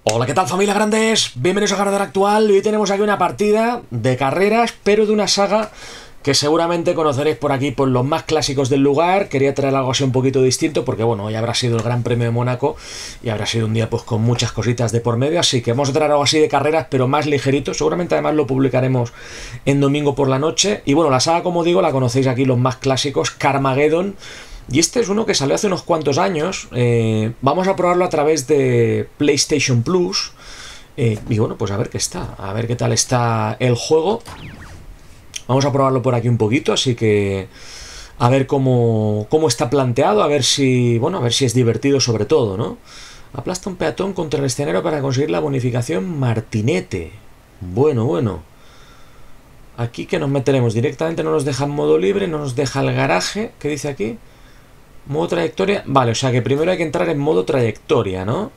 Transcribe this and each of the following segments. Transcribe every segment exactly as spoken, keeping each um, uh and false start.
Hola, ¿qué tal, familia grandes? Bienvenidos a Carretera Actual. Hoy tenemos aquí una partida de carreras, pero de una saga que seguramente conoceréis por aquí por los más clásicos del lugar. Quería traer algo así un poquito distinto porque, bueno, hoy habrá sido el Gran Premio de Mónaco y habrá sido un día pues con muchas cositas de por medio, así que vamos a traer algo así de carreras, pero más ligerito. Seguramente además lo publicaremos en domingo por la noche. Y bueno, la saga, como digo, la conocéis aquí los más clásicos, Carmageddon. Y este es uno que salió hace unos cuantos años. Eh, vamos a probarlo a través de PlayStation Plus. Eh, y bueno, pues a ver qué está. A ver qué tal está el juego. Vamos a probarlo por aquí un poquito. Así que a ver cómo, cómo está planteado. A ver si. Bueno, a ver si es divertido sobre todo, ¿no? Aplasta un peatón contra el escenario para conseguir la bonificación Martinete. Bueno, bueno. Aquí que nos meteremos directamente. No nos deja en modo libre. No nos deja el garaje. ¿Qué dice aquí? Modo trayectoria. Vale, o sea que primero hay que entrar en modo trayectoria, ¿no?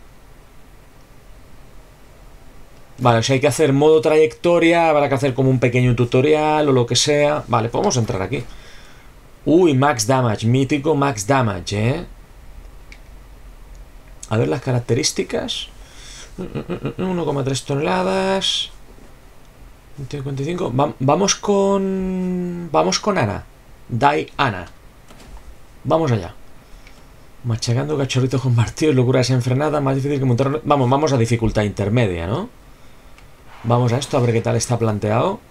Vale, o sea hay que hacer modo trayectoria. Habrá que hacer como un pequeño tutorial o lo que sea. Vale, podemos entrar aquí. Uy, max damage, mítico max damage, ¿eh? A ver las características. uno coma tres toneladas. cincuenta y cinco. Va vamos con... Vamos con Ana. Diana. Vamos allá. Machacando cachorritos con martillos, locura desenfrenada, más difícil que montar... Vamos, vamos a dificultad intermedia, ¿no? Vamos a esto, a ver qué tal está planteado.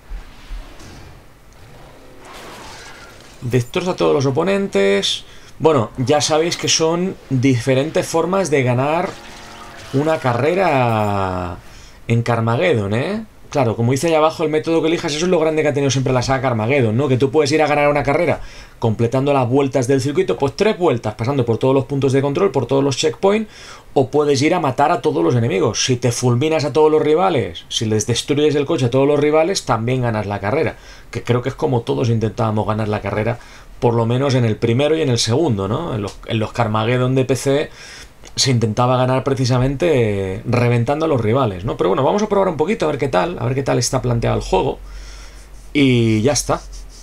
Destroza a todos los oponentes. Bueno, ya sabéis que son diferentes formas de ganar una carrera en Carmageddon, ¿eh? Claro, como dice ahí abajo, el método que elijas, eso es lo grande que ha tenido siempre la saga Carmageddon, ¿no? Que tú puedes ir a ganar una carrera completando las vueltas del circuito, pues tres vueltas, pasando por todos los puntos de control, por todos los checkpoints, o puedes ir a matar a todos los enemigos. Si te fulminas a todos los rivales, si les destruyes el coche a todos los rivales, también ganas la carrera. Que creo que es como todos intentábamos ganar la carrera, por lo menos en el primero y en el segundo, ¿no? En los, en los Carmageddon de P C... se intentaba ganar precisamente eh, reventando a los rivales, ¿no? Pero bueno, vamos a probar un poquito, a ver qué tal, a ver qué tal está planteado el juego. Y ya está.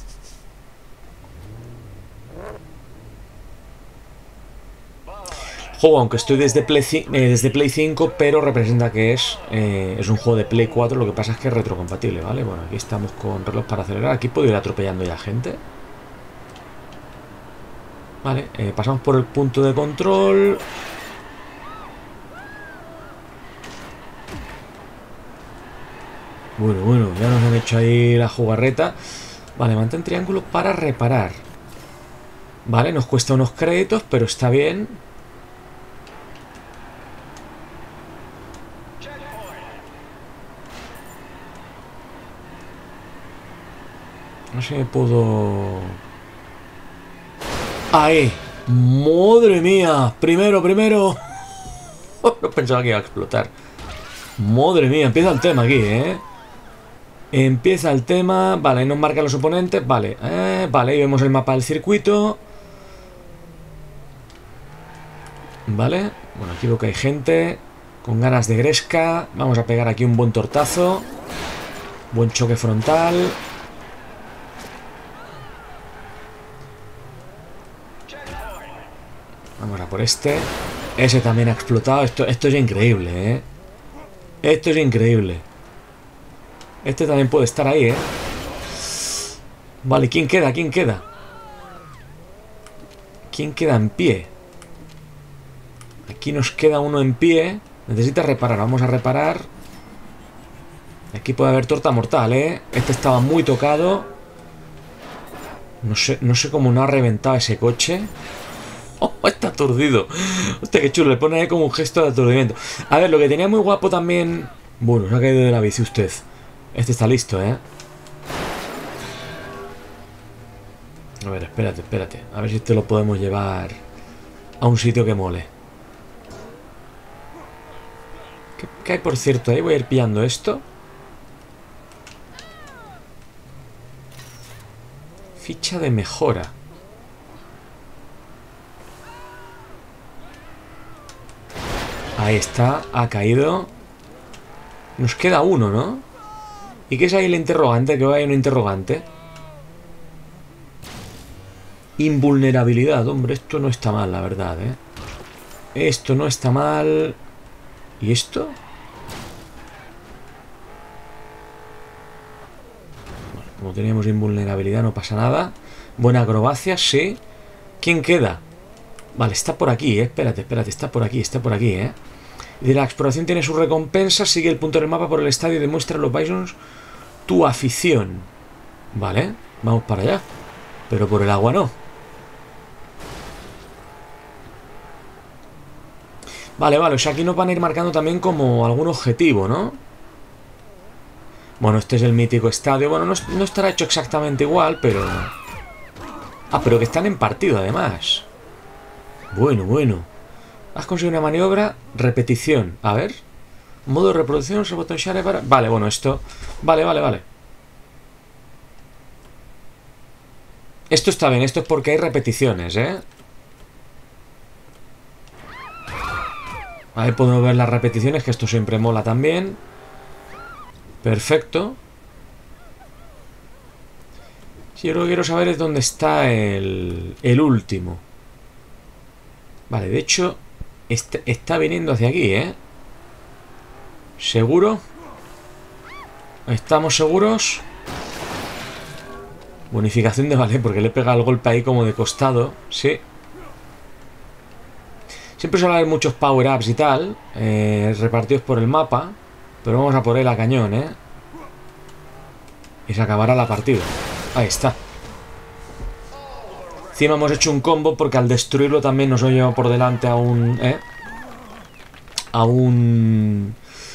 Juego, aunque estoy desde Play, eh, desde Play cinco, pero representa que es, eh, es un juego de Play cuatro, lo que pasa es que es retrocompatible, ¿vale? Bueno, aquí estamos con reloj para acelerar, aquí puedo ir atropellando ya gente. Vale, eh, pasamos por el punto de control. Bueno, bueno, ya nos han hecho ahí la jugarreta. Vale, mantén triángulo para reparar. Vale, nos cuesta unos créditos, pero está bien. No sé si me puedo... ¡Ahí! ¡Madre mía! Primero, primero. No pensaba que iba a explotar. Madre mía, empieza el tema aquí, ¿eh? Empieza el tema. Vale, ahí nos marcan los oponentes. Vale, eh, vale, ahí vemos el mapa del circuito. Vale, bueno, aquí veo que hay gente con ganas de gresca. Vamos a pegar aquí un buen tortazo. Buen choque frontal. Vamos a por este. Ese también ha explotado. Esto, esto es increíble, ¿eh? Esto es increíble. Este también puede estar ahí, ¿eh? Vale, ¿quién queda? ¿Quién queda? ¿Quién queda en pie? Aquí nos queda uno en pie. Necesita reparar. Vamos a reparar. Aquí puede haber torta mortal, ¿eh? Este estaba muy tocado. No sé, no sé cómo no ha reventado ese coche. ¡Oh, está aturdido! Hostia, qué chulo. Le pone ahí como un gesto de aturdimiento. A ver, lo que tenía muy guapo también... Bueno, se ha caído de la bici usted. Este está listo, ¿eh? A ver, espérate, espérate. A ver si este lo podemos llevar a un sitio que mole. ¿Qué, qué hay, por cierto? Ahí voy a ir pillando esto. Ficha de mejora. Ahí está, ha caído. Nos queda uno, ¿no? ¿Y qué es ahí el interrogante? Que hay un interrogante. Invulnerabilidad, hombre, esto no está mal, la verdad, ¿eh? Esto no está mal. ¿Y esto? Bueno, como teníamos invulnerabilidad no pasa nada. Buena acrobacia, sí. ¿Quién queda? Vale, está por aquí, eh. Espérate, espérate, está por aquí, está por aquí, eh. Y la exploración tiene su recompensa. Sigue el punto del mapa por el estadio y demuestra a los Bisons tu afición. Vale, vamos para allá. Pero por el agua no. Vale, vale, o sea, aquí nos van a ir marcando también como algún objetivo, ¿no? Bueno, este es el mítico estadio. Bueno, no, no estará hecho exactamente igual, pero... Ah, pero que están en partido, además. Bueno, bueno. Has conseguido una maniobra. Repetición. A ver. Modo de reproducción. Se potenciar para... Vale, bueno, esto... Vale, vale, vale. Esto está bien. Esto es porque hay repeticiones, ¿eh? Ahí podemos ver las repeticiones, que esto siempre mola también. Perfecto. Si yo lo que quiero saber es dónde está el, el último. Vale, de hecho, está, está viniendo hacia aquí, ¿eh? ¿Seguro? ¿Estamos seguros? Bonificación de vale, porque le pega el golpe ahí como de costado. Sí. Siempre suele haber muchos power-ups y tal, eh, repartidos por el mapa. Pero vamos a por él a cañón, ¿eh? Y se acabará la partida. Ahí está. Encima hemos hecho un combo porque al destruirlo también nos ha llevado por delante a un... ¿eh? A un...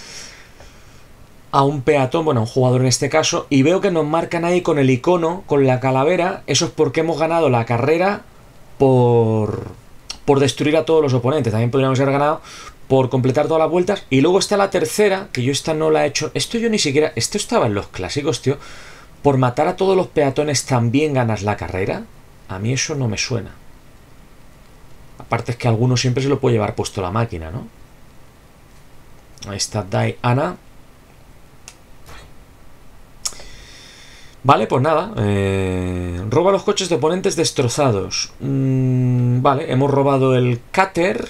A un peatón, bueno, a un jugador en este caso. Y veo que nos marcan ahí con el icono, con la calavera. Eso es porque hemos ganado la carrera por... por destruir a todos los oponentes. También podríamos haber ganado por completar todas las vueltas. Y luego está la tercera, que yo esta no la he hecho. Esto yo ni siquiera... Esto estaba en los clásicos, tío. Por matar a todos los peatones también ganas la carrera. A mí eso no me suena. Aparte es que alguno siempre se lo puede llevar puesto la máquina, ¿no? Ahí está Diana. Vale, pues nada. Eh, roba los coches de oponentes destrozados. Mm, vale, hemos robado el Cutter.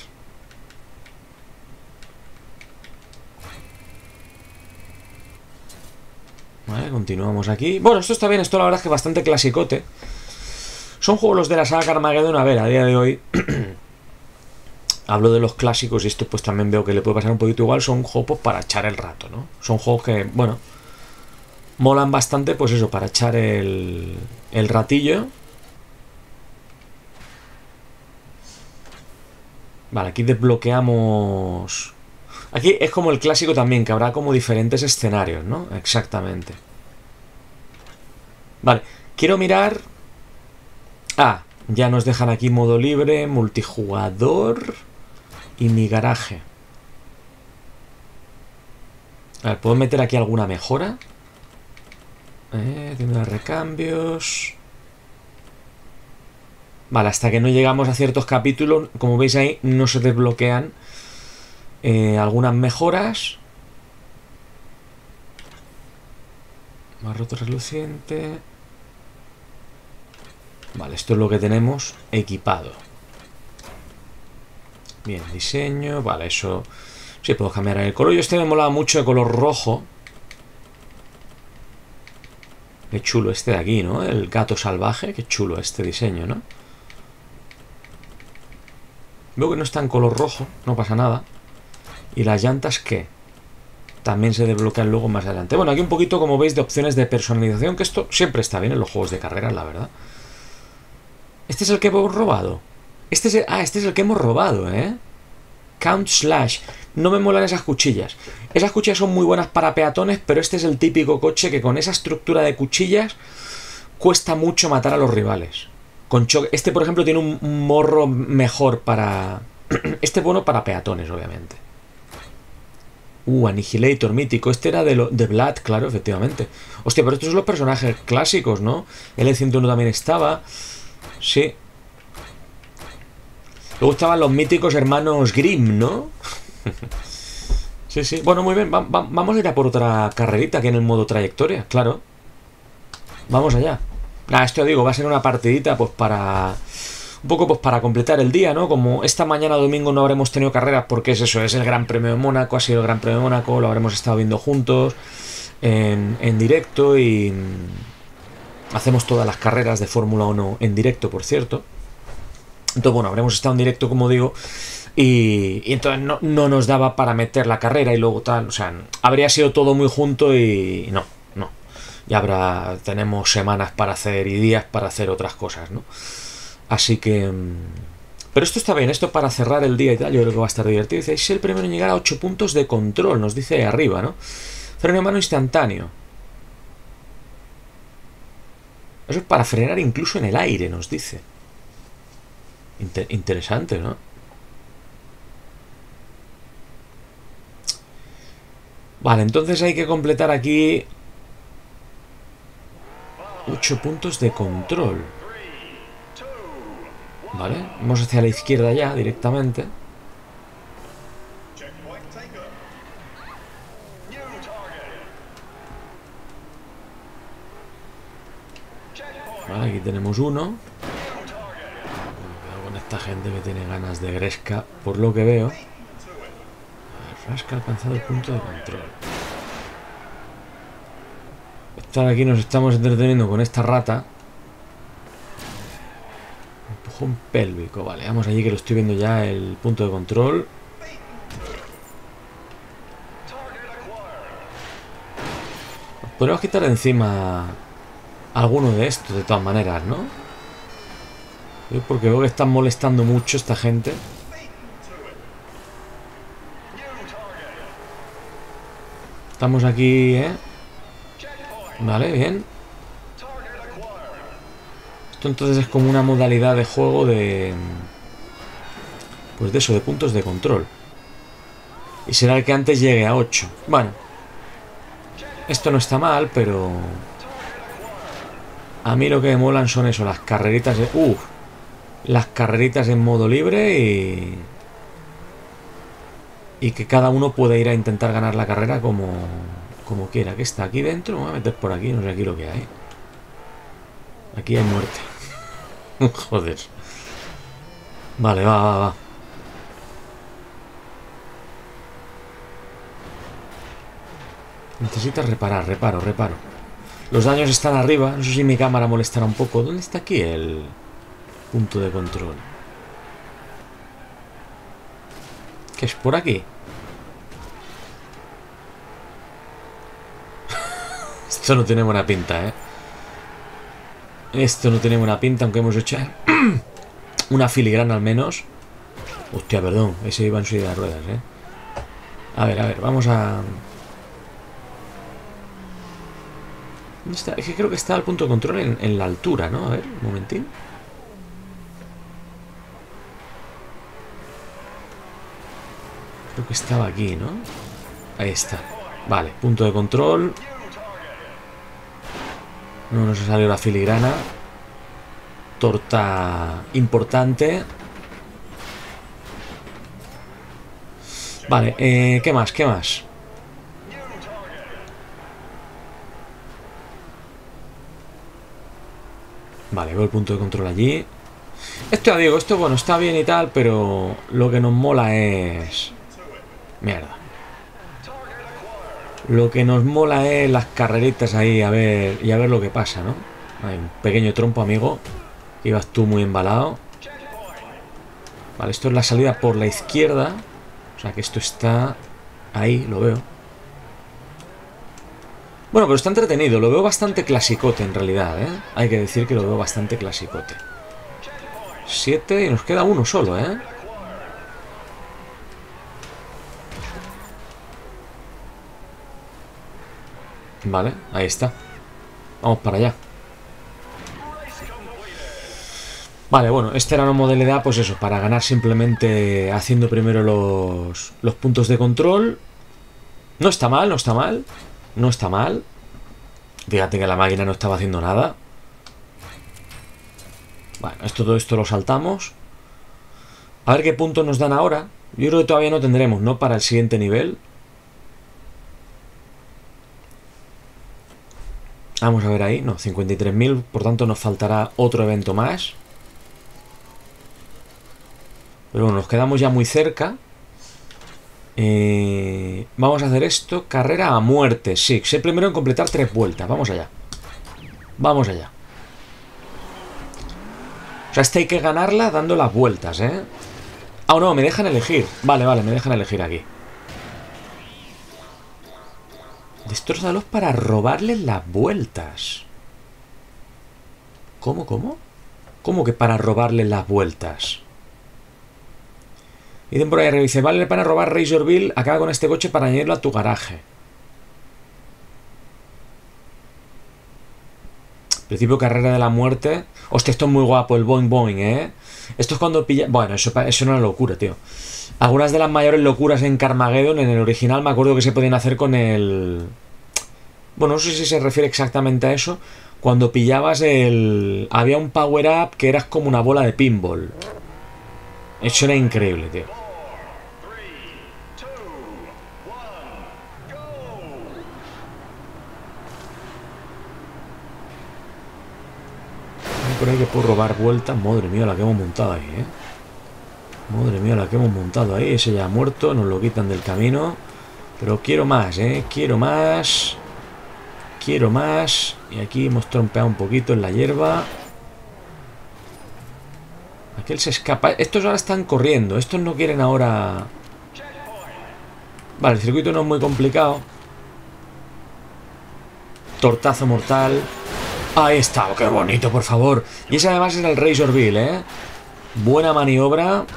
Vale, continuamos aquí. Bueno, esto está bien, esto la verdad es que bastante clasicote. Son juegos los de la saga Carmageddon. A ver, a día de hoy hablo de los clásicos y esto pues también veo que le puede pasar un poquito igual. Son juegos pues, para echar el rato, ¿no? Son juegos que, bueno, molan bastante, pues eso, para echar el, el ratillo. Vale, aquí desbloqueamos... Aquí es como el clásico también, que habrá como diferentes escenarios, ¿no? Exactamente. Vale, quiero mirar... Ah, ya nos dejan aquí modo libre, multijugador y mi garaje. A ver, ¿puedo meter aquí alguna mejora? Eh, tiene los recambios... Vale, hasta que no llegamos a ciertos capítulos, como veis ahí, no se desbloquean eh, algunas mejoras. Más roto reluciente. Vale, esto es lo que tenemos equipado. Bien, diseño. Vale, eso... Sí, puedo cambiar el color. Yo este me molaba mucho de color rojo. Qué chulo este de aquí, ¿no? El gato salvaje. Qué chulo este diseño, ¿no? Veo que no está en color rojo. No pasa nada. ¿Y las llantas qué? También se desbloquean luego más adelante. Bueno, aquí un poquito, como veis, de opciones de personalización. Que esto siempre está bien en los juegos de carreras, la verdad. Este es el que hemos robado. Este es el... Ah, este es el que hemos robado, ¿eh? Count Slash. No me molan esas cuchillas. Esas cuchillas son muy buenas para peatones, pero este es el típico coche que con esa estructura de cuchillas cuesta mucho matar a los rivales. Con choque. Este, por ejemplo, tiene un morro mejor para... Este es bueno para peatones, obviamente. Uh, Annihilator mítico. Este era de, lo... de Blood, claro, efectivamente. Hostia, pero estos son los personajes clásicos, ¿no? El L ciento uno también estaba... Sí. Luego estaban los míticos hermanos Grimm, ¿no? Sí, sí. Bueno, muy bien. Va, va, vamos a ir a por otra carrerita aquí en el modo trayectoria, claro. Vamos allá. Ah, esto digo, va a ser una partidita pues para Un poco pues para completar el día, ¿no? Como esta mañana domingo no habremos tenido carreras porque es eso, es el Gran Premio de Mónaco, ha sido el Gran Premio de Mónaco, lo habremos estado viendo juntos en, en directo y hacemos todas las carreras de Fórmula uno en directo, por cierto. Entonces, bueno, habremos estado en directo, como digo, y, y entonces no, no nos daba para meter la carrera y luego tal, o sea, habría sido todo muy junto y no, no. Ya habrá, tenemos semanas para hacer y días para hacer otras cosas, ¿no? Así que... Pero esto está bien, esto para cerrar el día y tal, yo creo que va a estar divertido. Dice, es el primero en llegar a ocho puntos de control, nos dice ahí arriba, ¿no? Freno de mano instantáneo. Eso es para frenar incluso en el aire, nos dice. Inter- interesante, ¿no? Vale, entonces hay que completar aquí ocho puntos de control. Vale, vamos hacia la izquierda ya directamente. Vale, aquí tenemos uno. Cuidado con esta gente que tiene ganas de gresca, por lo que veo. Rasca ha alcanzado el punto de control. Estar aquí nos estamos entreteniendo con esta rata. Empujón pélvico, vale, vamos allí que lo estoy viendo ya el punto de control. Podemos quitar de encima alguno de estos de todas maneras, ¿no? Yo porque veo que están molestando mucho esta gente. Estamos aquí, ¿eh? Vale, bien. Esto entonces es como una modalidad de juego de... Pues de eso, de puntos de control. Y será el que antes llegue a ocho. Bueno. Esto no está mal, pero... A mí lo que me molan son eso, las carreritas de... Uh, las carreritas en modo libre y... Y que cada uno puede ir a intentar ganar la carrera como... Como quiera. ¿Qué está aquí dentro? Me voy a meter por aquí, no sé aquí lo que hay. Aquí hay muerte. Joder. Vale, va, va, va. Necesitas reparar, reparo, reparo. Los daños están arriba. No sé si mi cámara molestará un poco. ¿Dónde está aquí el punto de control? ¿Qué es por aquí? Esto no tiene buena pinta, ¿eh? Esto no tiene buena pinta, aunque hemos hecho una filigrana al menos. Hostia, perdón. Ese iba en silla de ruedas, ¿eh? A ver, a ver, vamos a... ¿Dónde está? Es que creo que está el punto de control en, en la altura, ¿no? A ver, un momentín. Creo que estaba aquí, ¿no? Ahí está. Vale, punto de control. No nos ha salido la filigrana. Torta importante. Vale, eh, ¿qué más? ¿Qué más? Vale, veo el punto de control allí. Esto ya digo, esto bueno, está bien y tal, pero lo que nos mola es... Mierda. Lo que nos mola es las carreritas ahí, a ver, y a ver lo que pasa, ¿no? Hay un pequeño trompo, amigo. Ibas tú muy embalado. Vale, esto es la salida por la izquierda. O sea que esto está ahí, lo veo. Bueno, pero está entretenido. Lo veo bastante clasicote en realidad, ¿eh? Hay que decir que lo veo bastante clasicote. Siete y nos queda uno solo, ¿eh? Vale, ahí está. Vamos para allá. Vale, bueno, esta era una modalidad, pues eso, para ganar simplemente haciendo primero los, los puntos de control. No está mal, no está mal. No está mal. Fíjate que la máquina no estaba haciendo nada. Bueno, esto, todo esto lo saltamos. A ver qué puntos nos dan ahora. Yo creo que todavía no tendremos, ¿no? Para el siguiente nivel. Vamos a ver ahí. No, cincuenta y tres mil. Por tanto, nos faltará otro evento más. Pero bueno, nos quedamos ya muy cerca. Eh, vamos a hacer esto. Carrera a muerte. Sí, sé primero en completar tres vueltas. Vamos allá. Vamos allá. O sea, esta hay que ganarla dando las vueltas, ¿eh? Ah, no, me dejan elegir. Vale, vale, me dejan elegir aquí. Destrózalos para robarles las vueltas. ¿Cómo, cómo? ¿Cómo que para robarles las vueltas? Dicen por ahí, revise, vale la pena robar Razorville, acaba con este coche para añadirlo a tu garaje. Principio carrera de la muerte. Hostia, esto es muy guapo, el boing boing, ¿eh? Esto es cuando pilla... Bueno, eso, eso es una locura, tío. Algunas de las mayores locuras en Carmageddon, en el original, me acuerdo que se podían hacer con el... Bueno, no sé si se refiere exactamente a eso. Cuando pillabas el... Había un power-up que eras como una bola de pinball. Eso era increíble, tío. Por ahí que puedo robar vueltas. Madre mía, la que hemos montado ahí, ¿eh? Madre mía, la que hemos montado ahí. Ese ya ha muerto, nos lo quitan del camino. Pero quiero más, ¿eh? Quiero más. Quiero más. Y aquí hemos trompeado un poquito en la hierba. Aquel se escapa. Estos ahora están corriendo. Estos no quieren ahora... Vale, el circuito no es muy complicado. Tortazo mortal. Ahí está, oh, qué bonito, por favor. Y ese además es el Razorville, ¿eh? Buena maniobra.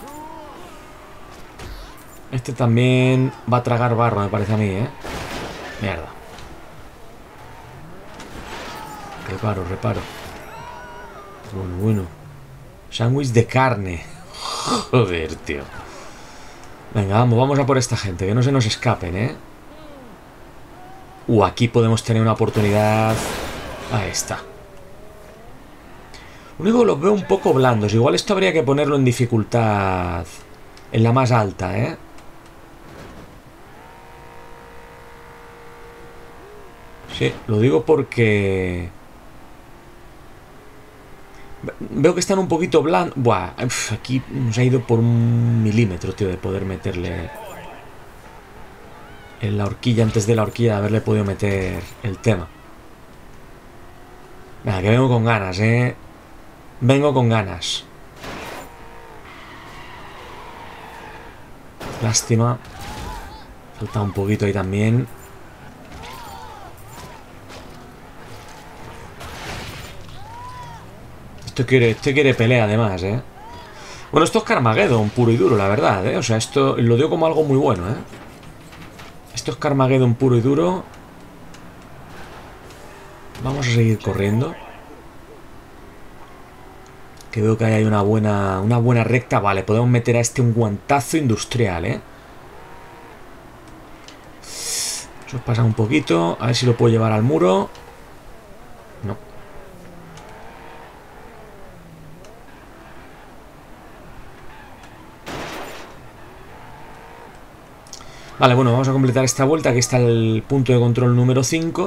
Este también va a tragar barro, me parece a mí, ¿eh? Mierda. Reparo, reparo. Bueno, bueno. Sándwich de carne. Joder, tío. Venga, vamos, vamos a por esta gente, que no se nos escapen, ¿eh? Uh, aquí podemos tener una oportunidad. Ahí está. Lo único que los veo un poco blandos. Igual esto habría que ponerlo en dificultad. En la más alta, ¿eh? Sí, lo digo porque... Veo que están un poquito blandos. Buah, uf, aquí nos ha ido por un milímetro, tío, de poder meterle... En la horquilla, antes de la horquilla, de haberle podido meter el tema. Venga, que vengo con ganas, ¿eh? Vengo con ganas. Lástima. Falta un poquito ahí también. Esto quiere, esto quiere pelea además, ¿eh? Bueno, esto es Carmageddon puro y duro, la verdad, ¿eh? O sea, esto lo digo como algo muy bueno, ¿eh? Esto es Carmageddon puro y duro. Vamos a seguir corriendo. Que veo que ahí hay una buena, una buena recta. Vale, podemos meter a este un guantazo industrial, ¿eh? Eso pasa un poquito. A ver si lo puedo llevar al muro. No. Vale, bueno, vamos a completar esta vuelta. Aquí está el punto de control número cinco.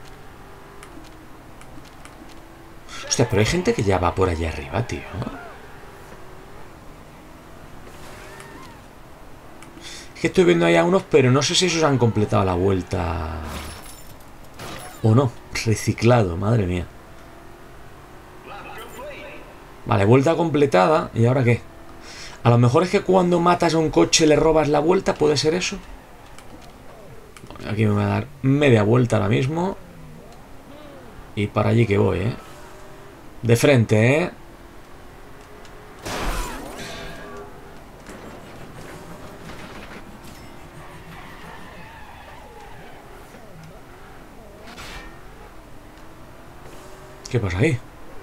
Hostia, pero hay gente que ya va por allá arriba, tío. Es que estoy viendo ahí a unos, pero no sé si esos han completado la vuelta o no. Reciclado, madre mía. Vale, vuelta completada. ¿Y ahora qué? A lo mejor es que cuando matas a un coche le robas la vuelta. ¿Puede ser eso? Aquí me voy a dar media vuelta ahora mismo. Y para allí que voy, ¿eh? De frente, ¿eh? ¿Qué pasa ahí?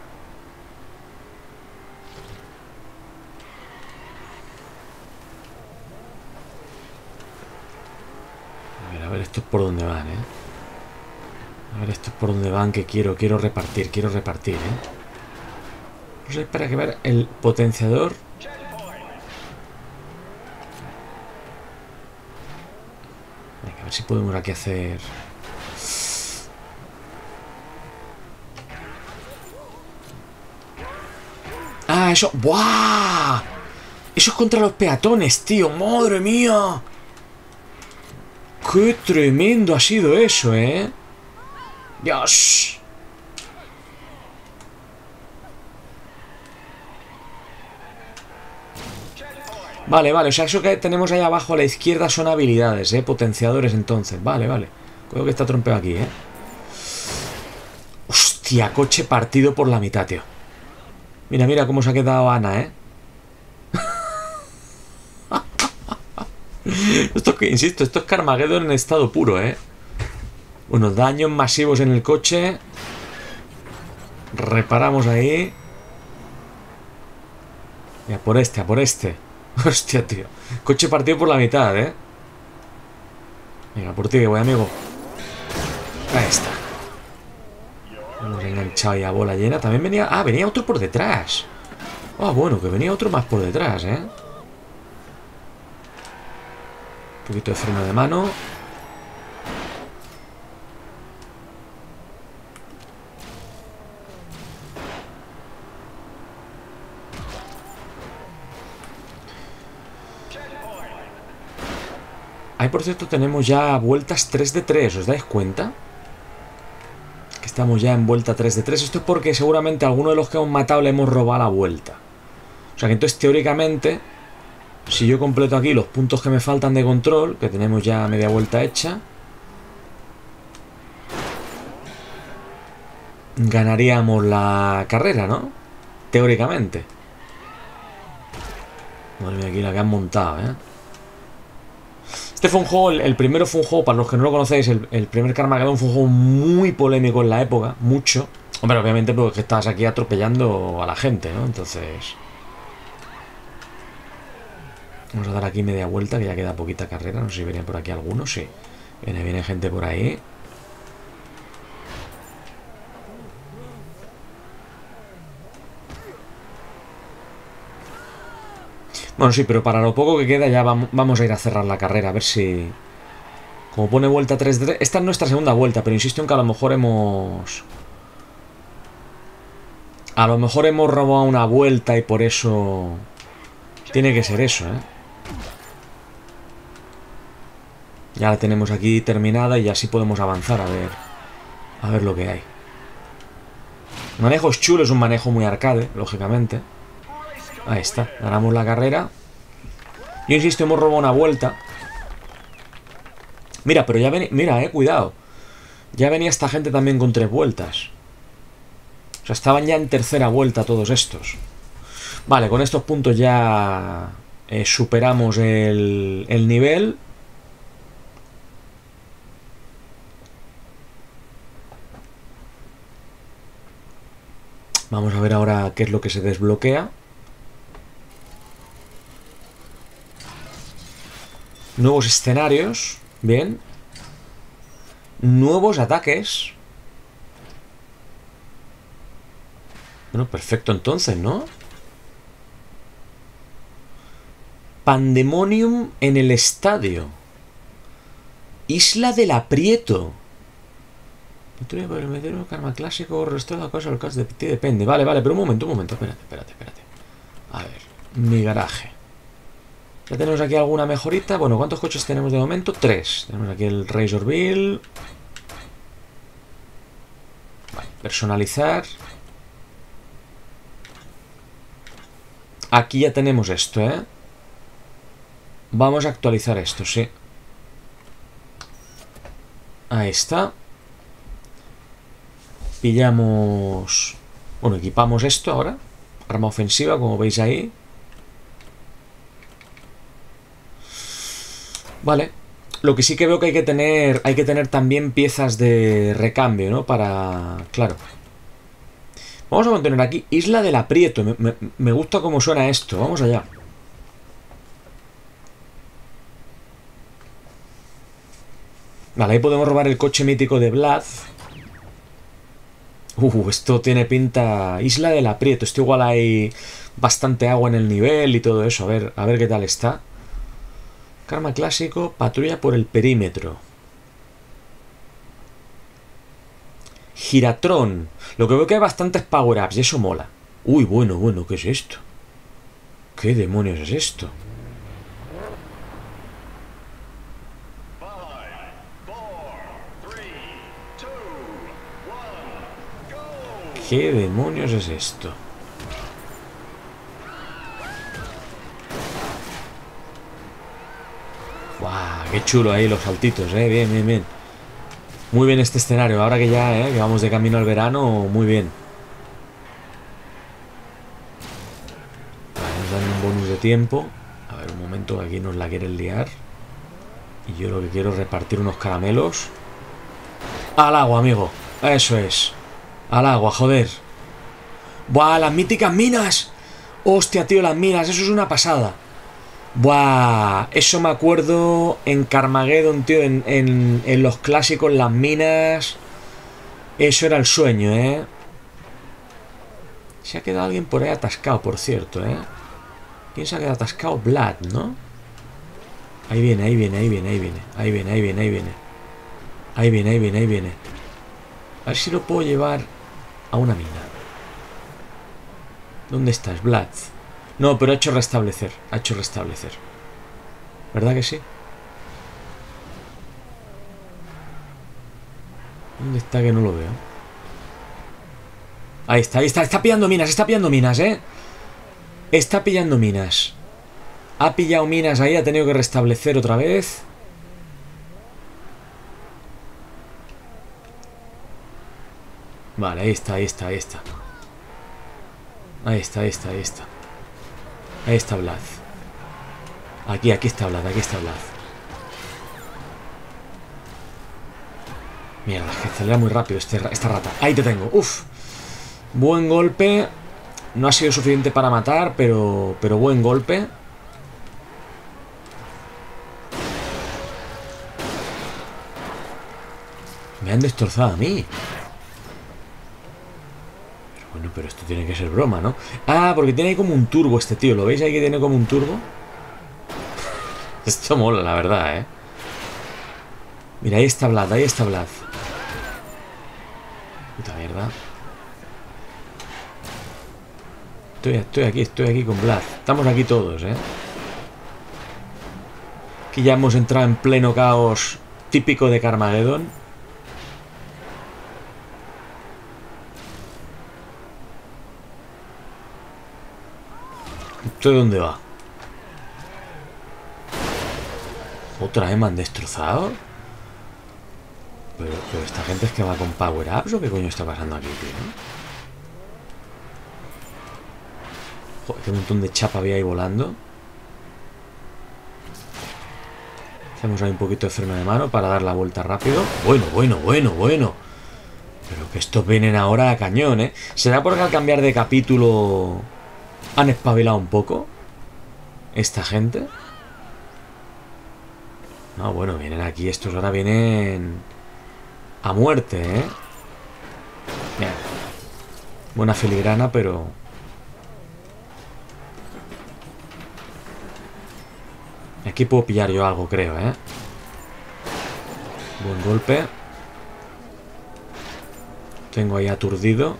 A ver, a ver, esto es por dónde van, ¿eh? A ver, esto es por dónde van, que quiero, quiero repartir, quiero repartir, ¿eh? No sé, para que ver el potenciador. Venga, a ver si podemos aquí hacer... Ah, eso... ¡Buah! Eso es contra los peatones, tío. ¡Madre mía! ¡Qué tremendo ha sido eso, eh! ¡Dios! Vale, vale, o sea, eso que tenemos ahí abajo a la izquierda son habilidades, eh, potenciadores entonces. Vale, vale. Creo que está trompeado aquí, eh. Hostia, coche partido por la mitad, tío. Mira, mira cómo se ha quedado Ana, eh. Esto es que, insisto, esto es Carmageddon en estado puro, eh. Bueno, daños masivos en el coche. Reparamos ahí. Y a por este, a por este. Hostia, tío. Coche partido por la mitad, ¿eh? Venga, por ti que voy, amigo. Ahí está. Hemos enganchado ya bola llena. También venía... Ah, venía otro por detrás. Ah, bueno, que venía otro más por detrás, ¿eh? Un poquito de freno de mano. Ahí, por cierto, tenemos ya vueltas tres de tres, ¿os dais cuenta? Que estamos ya en vuelta tres de tres. Esto es porque seguramente a alguno de los que hemos matado le hemos robado la vuelta. O sea que entonces, teóricamente, si yo completo aquí los puntos que me faltan de control, que tenemos ya media vuelta hecha, ganaríamos la carrera, ¿no? Teóricamente. Madre mía, aquí la que han montado, ¿eh? Este fue un juego, el, el primero fue un juego, para los que no lo conocéis, el, el primer Carmageddon fue un juego muy polémico en la época, mucho. Hombre, obviamente porque estabas aquí atropellando a la gente, ¿no? Entonces... Vamos a dar aquí media vuelta, que ya queda poquita carrera. No sé si venían por aquí algunos, sí. Viene, viene gente por ahí. Bueno, sí, pero para lo poco que queda ya vamos a ir a cerrar la carrera, a ver si... Como pone vuelta tres de tres... Esta es nuestra segunda vuelta, pero insisto en que a lo mejor hemos... A lo mejor hemos robado una vuelta y por eso... Tiene que ser eso, ¿eh? Ya la tenemos aquí terminada y así podemos avanzar a ver... A ver lo que hay. El manejo es chulo, es un manejo muy arcade, lógicamente. Ahí está, ganamos la carrera. Yo insisto, hemos robado una vuelta. Mira, pero ya venía... Mira, eh, cuidado. Ya venía esta gente también con tres vueltas. O sea, estaban ya en tercera vuelta todos estos. Vale, con estos puntos ya eh, superamos el, el nivel. Vamos a ver ahora qué es lo que se desbloquea. Nuevos escenarios. Bien. Nuevos ataques. Bueno, perfecto entonces, ¿no? Pandemonium en el estadio. Isla del Aprieto. Para meter un karma clásico, restaurar la cosa al caso de ti depende. Vale, vale, pero un momento, un momento. Espérate, espérate, espérate. A ver, mi garaje. Ya tenemos aquí alguna mejorita. Bueno, ¿cuántos coches tenemos de momento? Tres. Tenemos aquí el Razorville. Vale, personalizar. Aquí ya tenemos esto, ¿eh? Vamos a actualizar esto, sí. Ahí está. Pillamos... Bueno, equipamos esto ahora. Arma ofensiva, como veis ahí. Vale. Lo que sí que veo que hay que tener... Hay que tener también piezas de recambio, ¿no? Para... Claro. Vamos a mantener aquí Isla del Aprieto. Me, me, me gusta cómo suena esto. Vamos allá. Vale, ahí podemos robar el coche mítico de Vlad. Uh, esto tiene pinta... Isla del Aprieto. Esto igual hay bastante agua en el nivel y todo eso. A ver, a ver qué tal está. Karma clásico, patrulla por el perímetro. Giratron. Lo que veo que hay bastantes power-ups y eso mola. Uy, bueno, bueno, ¿qué es esto? ¿Qué demonios es esto? ¿Qué demonios es esto? ¡Guau! ¡Qué chulo ahí los saltitos, eh! Bien, bien, bien. Muy bien este escenario. Ahora que ya, eh, que vamos de camino al verano, muy bien. Vale, nos dan un bonus de tiempo. A ver, un momento, que aquí nos la quieren liar. Y yo lo que quiero es repartir unos caramelos. ¡Al agua, amigo! Eso es. Al agua, joder. ¡Buah! ¡Las míticas minas! ¡Hostia, tío! Las minas, eso es una pasada. ¡Buah! Eso me acuerdo en Carmageddon, tío. En, en, en los clásicos, las minas. Eso era el sueño, ¿eh? Se ha quedado alguien por ahí atascado, por cierto, ¿eh? ¿Quién se ha quedado atascado? Vlad, ¿no? Ahí viene, ahí viene, ahí viene, ahí viene. Ahí viene, ahí viene, ahí viene. Ahí viene, ahí viene, ahí viene. A ver si lo puedo llevar a una mina. ¿Dónde estás, Vlad? No, pero ha hecho restablecer. Ha hecho restablecer. ¿Verdad que sí? ¿Dónde está que no lo veo? Ahí está, ahí está. Está pillando minas, está pillando minas, ¿eh? Está pillando minas. Ha pillado minas ahí, ha tenido que restablecer otra vez. Vale, ahí está, ahí está, ahí está. Ahí está, ahí está, ahí está. Ahí está Vlad. Aquí, aquí está Vlad, aquí está Vlad. Mierda, es que acelera muy rápido este, esta rata. Ahí te tengo, uff. Buen golpe. No ha sido suficiente para matar, pero, pero buen golpe. Me han destrozado a mí. Pero bueno, pero esto tiene que ser broma, ¿no? Ah, porque tiene como un turbo este tío. ¿Lo veis ahí que tiene como un turbo? Esto mola, la verdad, ¿eh? Mira, ahí está Vlad, ahí está Vlad. Puta mierda. Estoy, estoy aquí, estoy aquí con Vlad. Estamos aquí todos, ¿eh? Aquí ya hemos entrado en pleno caos típico de Carmageddon. ¿Esto de dónde va? ¿Otra vez me han destrozado? Pero, pero esta gente es que va con power-ups o qué coño está pasando aquí, tío. Joder, qué montón de chapa había ahí volando. Hacemos ahí un poquito de freno de mano para dar la vuelta rápido. Bueno, bueno, bueno, bueno. Pero que estos vienen ahora a cañón, ¿eh? ¿Será porque al cambiar de capítulo han espabilado un poco esta gente? No, bueno, vienen aquí. Estos ahora vienen a muerte, ¿eh? Mira. Buena filigrana, pero... Aquí puedo pillar yo algo, creo, ¿eh? Buen golpe. Tengo ahí aturdido.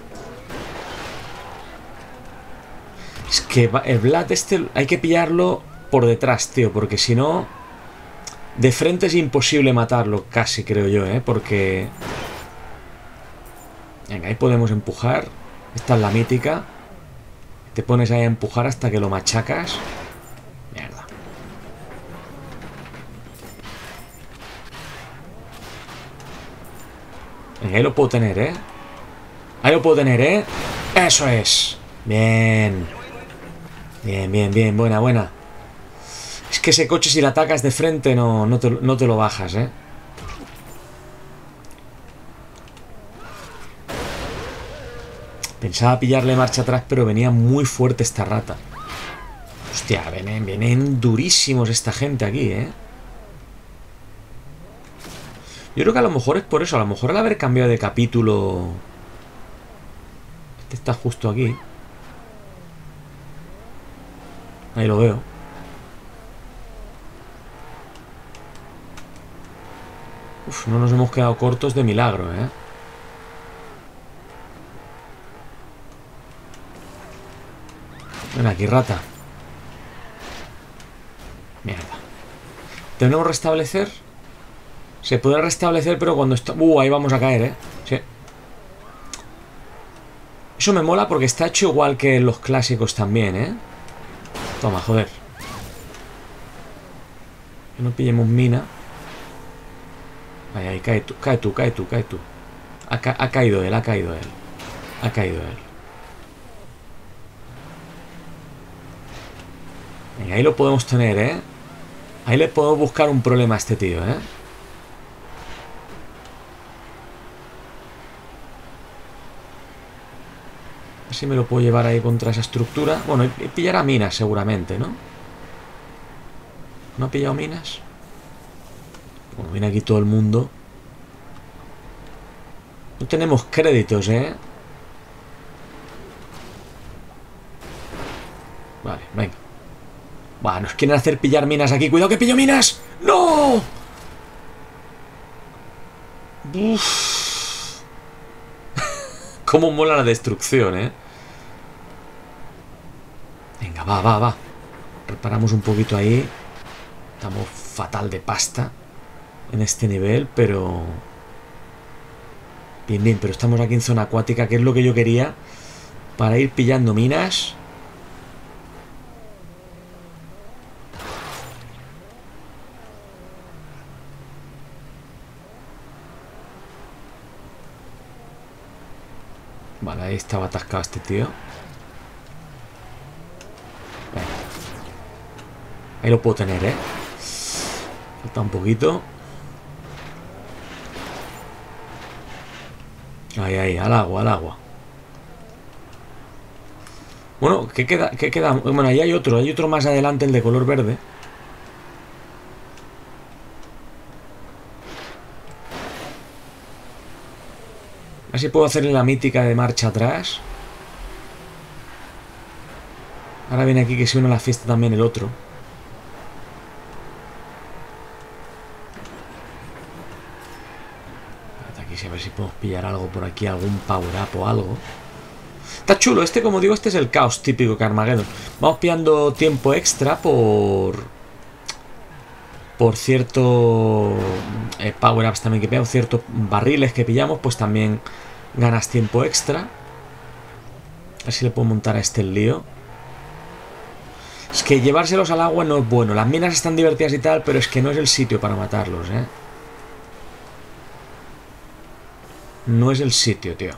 Es que el Vlad este hay que pillarlo por detrás, tío, porque si no... De frente es imposible matarlo, casi, creo yo, ¿eh? Porque... Venga, ahí podemos empujar. Esta es la mítica. Te pones ahí a empujar hasta que lo machacas. Mierda. Venga, ahí lo puedo tener, ¿eh? Ahí lo puedo tener, ¿eh? ¡Eso es! Bien. Bien, bien, bien. Buena, buena. Es que ese coche, si le atacas de frente, no, no, te, no te lo bajas, ¿eh? Pensaba pillarle marcha atrás, pero venía muy fuerte esta rata. Hostia, vienen, vienen durísimos esta gente aquí, ¿eh? Yo creo que a lo mejor es por eso. A lo mejor al haber cambiado de capítulo... Este está justo aquí. Ahí lo veo. Uf, no nos hemos quedado cortos de milagro, ¿eh? Ven aquí, rata. ¿Tenemos restablecer? Se puede restablecer, pero cuando está... Uh, ahí vamos a caer, ¿eh? Sí. Eso me mola porque está hecho igual que los clásicos también, ¿eh? Toma, joder. Que no pillemos mina. Ahí, ahí, cae tú, cae tú, cae tú, cae tú. Ha, ca ha caído él, ha caído él. Ha caído él. Venga, ahí lo podemos tener, ¿eh? Ahí le podemos buscar un problema a este tío, ¿eh? Así me lo puedo llevar ahí contra esa estructura. Bueno, y pillará minas seguramente, ¿no? ¿No ha pillado minas? Bueno, viene aquí todo el mundo. No tenemos créditos, ¿eh? Vale, venga. Buah, nos quieren hacer pillar minas aquí. ¡Cuidado que pillo minas! ¡No! Uf. Cómo mola la destrucción, ¿eh? Venga, va, va, va. Reparamos un poquito ahí. Estamos fatal de pasta en este nivel, pero... Bien, bien, pero estamos aquí en zona acuática, que es lo que yo quería para ir pillando minas. Vale, ahí estaba atascado este tío. Venga. Ahí lo puedo tener, ¿eh? Falta un poquito. Ahí, ahí, al agua, al agua. Bueno, ¿qué queda? ¿Qué queda? Bueno, ahí hay otro, hay otro más adelante, el de color verde. Así puedo hacerle la mítica de marcha atrás. Ahora viene aquí que se une a la fiesta también el otro. Aquí a ver si podemos pillar algo por aquí, algún power up o algo. Está chulo, este como digo, este es el caos típico que Armageddon. Vamos pillando tiempo extra por... Por cierto... Eh, power ups también que pillamos, ciertos barriles que pillamos, pues también ganas tiempo extra. A ver si le puedo montar a este el lío. Es que llevárselos al agua no es bueno. Las minas están divertidas y tal, pero es que no es el sitio para matarlos, ¿eh? No es el sitio, tío.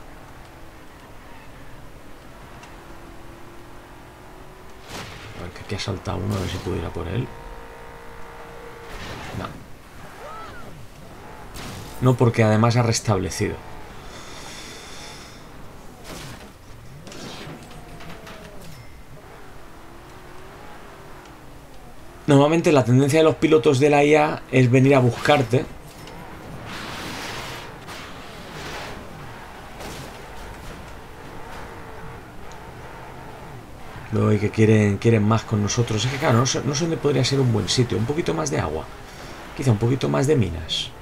A ver, que aquí ha saltado uno, a ver si puedo ir a por él. No. No, porque además ha restablecido. Normalmente la tendencia de los pilotos de la I A es venir a buscarte. Luego que quieren, quieren más con nosotros. Es que claro, no sé, no sé dónde podría ser un buen sitio. Un poquito más de agua. Quizá un poquito más de minas.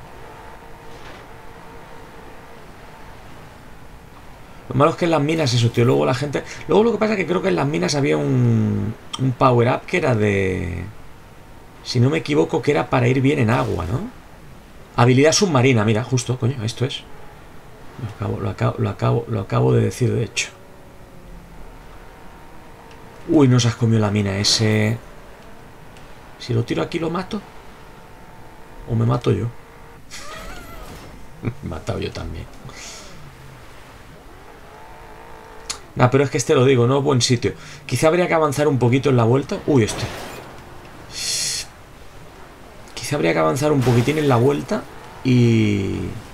Lo malo es que en las minas eso, tío. Luego la gente... Luego lo que pasa es que creo que en las minas había un, un power up que era de... Si no me equivoco, que era para ir bien en agua, ¿no? Habilidad submarina, mira, justo, coño, esto es. Lo acabo, lo acabo, lo acabo, lo acabo de decir, de hecho. Uy, no se has comido la mina ese... Si lo tiro aquí, ¿lo mato? ¿O me mato yo? Me he matado yo también. Nah, pero es que este lo digo, no es buen sitio. Quizá habría que avanzar un poquito en la vuelta. Uy, este. Quizá habría que avanzar un poquitín en la vuelta. Y...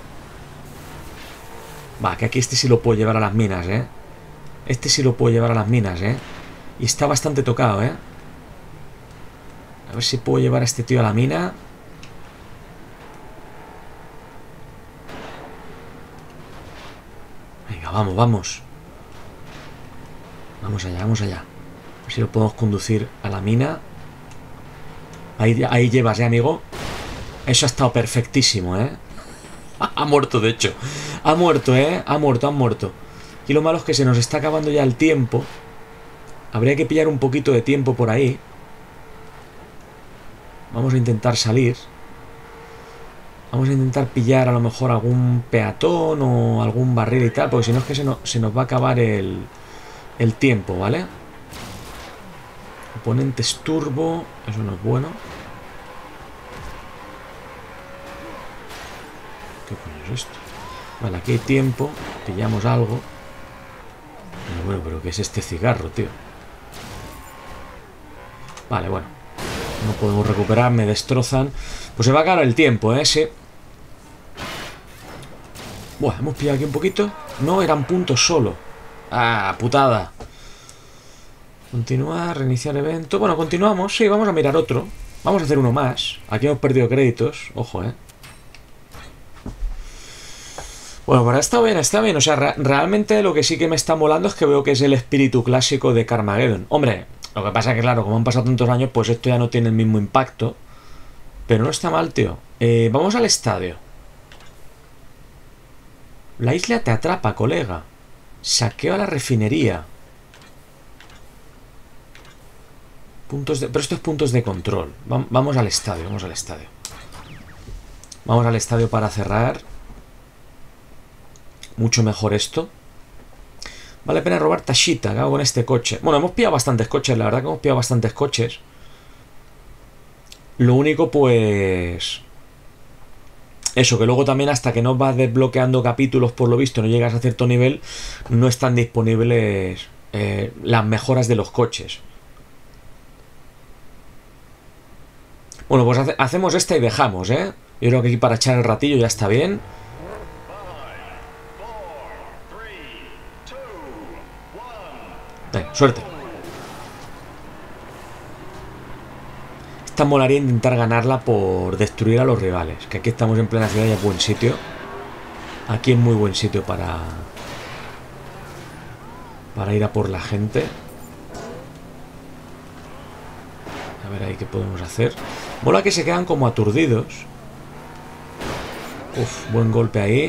Va, que aquí este sí lo puedo llevar a las minas, ¿eh? Este sí lo puedo llevar a las minas, ¿eh? Y está bastante tocado, ¿eh? A ver si puedo llevar a este tío a la mina. Venga, vamos, vamos. Vamos allá, vamos allá. A ver si lo podemos conducir a la mina. Ahí, ahí llevas, ¿eh, amigo? Eso ha estado perfectísimo, ¿eh? Ha muerto, de hecho. Ha muerto, ¿eh? Ha muerto, ha muerto. Y lo malo es que se nos está acabando ya el tiempo. Habría que pillar un poquito de tiempo por ahí. Vamos a intentar salir. Vamos a intentar pillar a lo mejor algún peatón o algún barril y tal, porque si no es que se nos, se nos va a acabar el, el tiempo, ¿vale? Oponentes turbo, eso no es bueno. ¿Qué coño es esto? Vale, aquí hay tiempo, pillamos algo. Pero bueno, pero ¿qué es este cigarro, tío? Vale, bueno. No podemos recuperar, me destrozan. Pues se va a acabar el tiempo, ¿eh? Sí. Buah, hemos pillado aquí un poquito. No, eran puntos solo. Ah, putada. Continuar, reiniciar evento. Bueno, continuamos. Sí, vamos a mirar otro. Vamos a hacer uno más. Aquí hemos perdido créditos. Ojo, ¿eh? Bueno, pero está bien, está bien. O sea, re realmente lo que sí que me está molando es que veo que es el espíritu clásico de Carmageddon. Hombre, lo que pasa es que, claro, como han pasado tantos años, pues esto ya no tiene el mismo impacto. Pero no está mal, tío. Eh, vamos al estadio. La isla te atrapa, colega. Saqueo a la refinería. Puntos de... Pero esto es puntos de control. Va vamos al estadio, vamos al estadio. Vamos al estadio para cerrar. Mucho mejor esto. Vale pena robar Tashita, ¿qué hago con este coche? Bueno, hemos pillado bastantes coches, la verdad que hemos pillado bastantes coches. Lo único, pues... Eso, que luego también hasta que no vas desbloqueando capítulos, por lo visto, no llegas a cierto nivel, no están disponibles eh, las mejoras de los coches. Bueno, pues hace, hacemos esta y dejamos, ¿eh? Yo creo que aquí para echar el ratillo ya está bien. Venga, suerte. Esta molaría intentar ganarla por destruir a los rivales. Que aquí estamos en plena ciudad y es buen sitio. Aquí es muy buen sitio para... Para ir a por la gente. A ver ahí qué podemos hacer. Mola que se quedan como aturdidos. Uf, buen golpe ahí.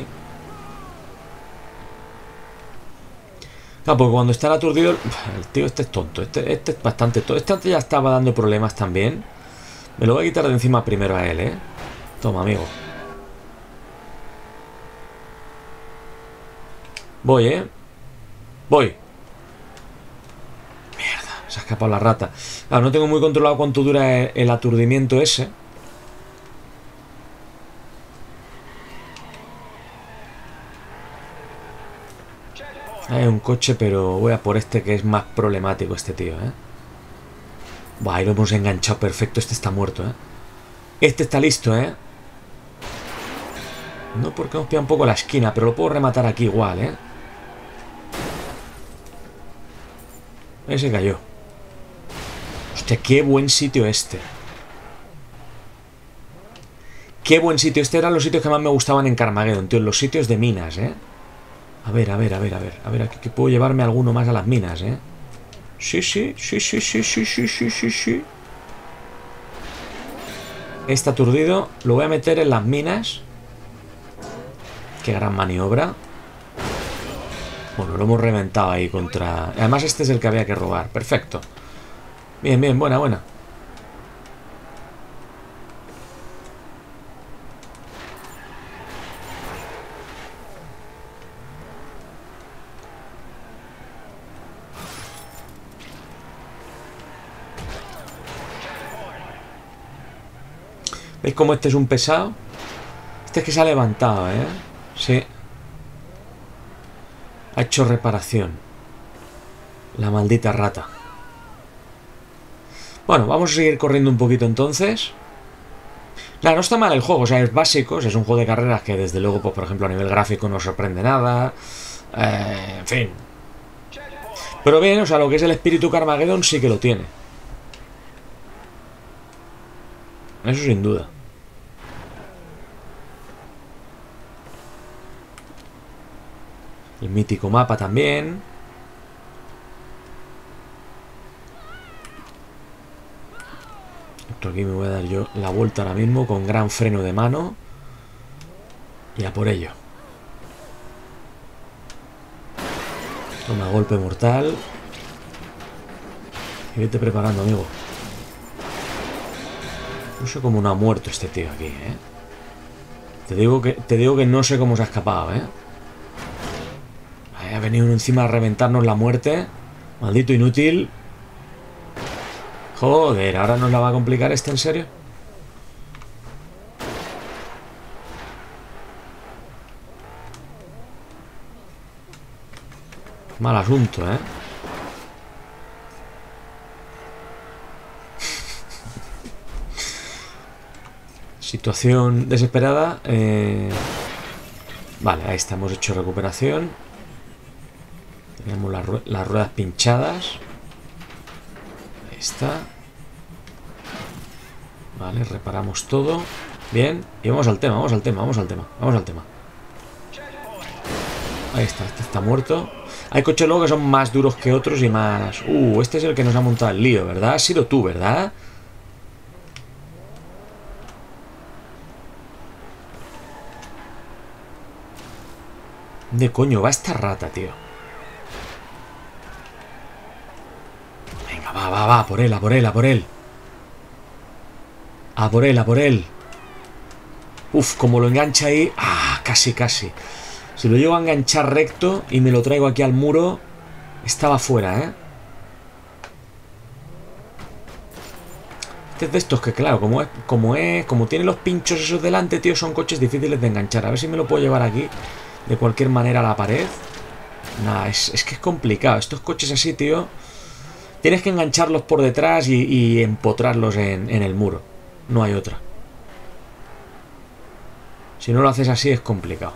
Claro, porque cuando están aturdidos... El tío este es tonto. Este, este es bastante tonto. Este antes ya estaba dando problemas también. Me lo voy a quitar de encima primero a él, ¿eh? Toma, amigo. Voy, ¿eh? Voy. Mierda, se ha escapado la rata. Claro, no tengo muy controlado cuánto dura el, el aturdimiento ese. Hay un coche, pero voy a por este que es más problemático, este tío, ¿eh? Buah, ahí lo hemos enganchado perfecto. Este está muerto, ¿eh? Este está listo, ¿eh? No porque hemos pillado un poco la esquina, pero lo puedo rematar aquí igual, ¿eh? Ese cayó. Hostia, qué buen sitio este. Qué buen sitio. Este eran los sitios que más me gustaban en Carmageddon, tío. Los sitios de minas, ¿eh? A ver, a ver, a ver, a ver. A ver, aquí que puedo llevarme alguno más a las minas, ¿eh? Sí, sí, sí, sí, sí, sí, sí, sí, sí, sí. Está aturdido. Lo voy a meter en las minas. Qué gran maniobra. Bueno, lo hemos reventado ahí contra... Además este es el que había que robar. Perfecto. Bien, bien, buena, buena. ¿Veis cómo este es un pesado? Este es que se ha levantado, ¿eh? Sí. Ha hecho reparación. La maldita rata. Bueno, vamos a seguir corriendo un poquito entonces. Claro, no está mal el juego, o sea, es básico. Es un juego de carreras que desde luego, pues por ejemplo, a nivel gráfico no sorprende nada. Eh, en fin. Pero bien, o sea, lo que es el espíritu Carmageddon sí que lo tiene. Eso sin duda. El mítico mapa también. Esto aquí me voy a dar yo la vuelta ahora mismo con gran freno de mano. Y a por ello. Toma, golpe mortal. Y vete preparando, amigo. No sé cómo no ha muerto este tío aquí, ¿eh? Te digo que, te digo que no sé cómo se ha escapado, ¿eh? Ha venido encima a reventarnos la muerte. Maldito inútil. Joder, ¿ahora nos la va a complicar este, en serio? Mal asunto, ¿eh? Situación desesperada. Eh... Vale, ahí está, hemos hecho recuperación. Tenemos las, ru las ruedas pinchadas. Ahí está. Vale, reparamos todo. Bien, y vamos al tema, vamos al tema, vamos al tema, vamos al tema. Ahí está, este está muerto. Hay coches luego que son más duros que otros y más... Uh, este es el que nos ha montado el lío, ¿verdad? Has sido tú, ¿verdad? ¿Dónde coño va esta rata, tío? Venga, va, va, va, por él, a por él, a por él. A por él, a por él. Uf, como lo engancha ahí... Ah, casi, casi. Si lo llego a enganchar recto y me lo traigo aquí al muro, estaba fuera, ¿eh? Este es de estos que, claro, como es, como es, como tiene los pinchos esos delante, tío, son coches difíciles de enganchar. A ver si me lo puedo llevar aquí de cualquier manera a la pared. Nah, es, es que es complicado. Estos coches así, tío, tienes que engancharlos por detrás y, y empotrarlos en, en el muro. No hay otra. Si no lo haces así es complicado.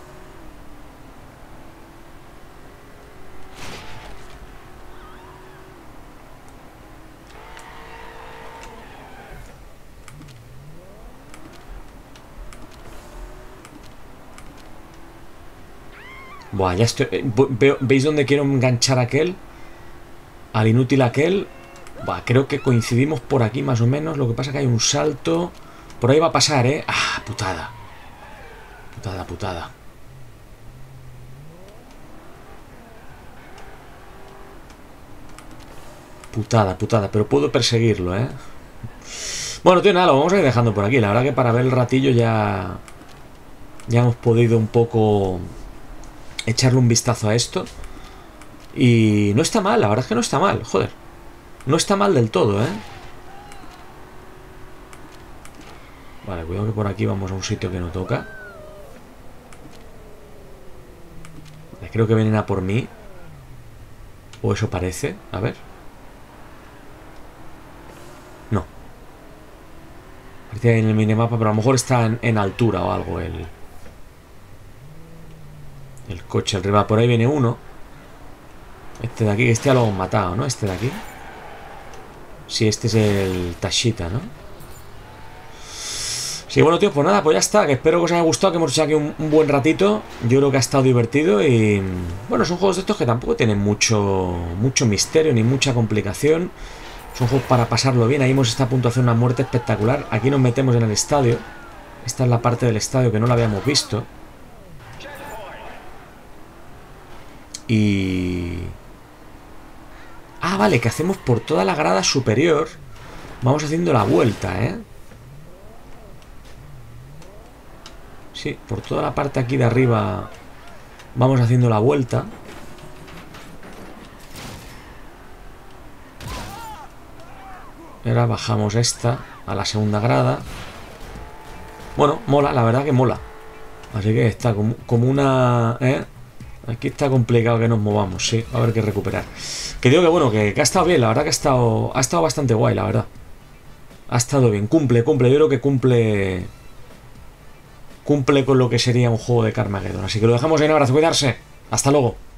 Buah, ya estoy... Veo, ¿veis dónde quiero enganchar a aquel? Al inútil aquel. Buah, creo que coincidimos por aquí más o menos. Lo que pasa es que hay un salto. Por ahí va a pasar, ¿eh? Ah, putada. Putada, putada. Putada, putada. Pero puedo perseguirlo, ¿eh? Bueno, tío, nada, lo vamos a ir dejando por aquí. La verdad que para ver el ratillo ya... Ya hemos podido un poco... echarle un vistazo a esto. Y no está mal, la verdad es que no está mal, joder. No está mal del todo, ¿eh? Vale, cuidado que por aquí vamos a un sitio que no toca. Vale, creo que vienen a por mí. O eso parece, a ver. No. Parece en el minimapa, pero a lo mejor está en, en altura o algo el... El coche, el rival. Por ahí viene uno. Este de aquí, este ya lo hemos matado, ¿no? Este de aquí. Sí, este es el Tashita, ¿no? Sí, bueno, tío, pues nada, pues ya está. Que espero que os haya gustado, que hemos hecho aquí un, un buen ratito. Yo creo que ha estado divertido y... Bueno, son juegos de estos que tampoco tienen mucho, mucho misterio ni mucha complicación. Son juegos para pasarlo bien. Ahí hemos estado a punto de hacer una muerte espectacular. Aquí nos metemos en el estadio. Esta es la parte del estadio que no la habíamos visto. Y... Ah, vale, que hacemos por toda la grada superior. Vamos haciendo la vuelta, ¿eh? Sí, por toda la parte aquí de arriba vamos haciendo la vuelta. Y ahora bajamos esta a la segunda grada. Bueno, mola, la verdad que mola. Así que está como, como una... ¿eh? Aquí está complicado que nos movamos, sí. Va a haber que recuperar. Que digo que bueno, que, que ha estado bien. La verdad que ha estado, ha estado bastante guay, la verdad. Ha estado bien. Cumple, cumple. Yo creo que cumple... Cumple con lo que sería un juego de Carmageddon. Así que lo dejamos ahí. Un abrazo. Cuidarse. Hasta luego.